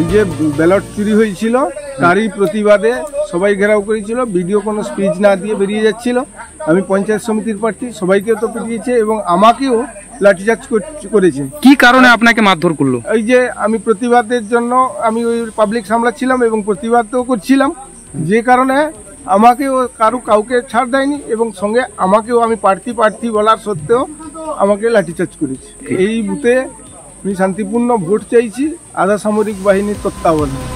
যে ব্যালট চুরি হয়েছিল তারই প্রতিবাদে সবাই ঘেরাও করেছিল। বিডিও কোনো স্পিচ না দিয়ে বেরিয়ে যাচ্ছিল। আমি পঞ্চায়েত সমিতির প্রার্থী, সবাইকেও তো পিটিয়েছে এবং আমাকেও লাঠিচার্জ করেছে। কি কারণে আপনাকে মারধর করলো? এই যে আমি প্রতিবাদের জন্য আমি ওই পাবলিক সামলাচ্ছিলাম এবং প্রতিবাদও করছিলাম, যে কারণে আমাকেও কাউকে ছাড় দেয়নি এবং সঙ্গে আমাকেও আমি প্রার্থী বলার সত্ত্বেও আমাকে লাঠিচার্জ করেছে। এই বুথে আমি শান্তিপূর্ণ ভোট চাইছি আধা সামরিক বাহিনীর তত্ত্বাবধানে।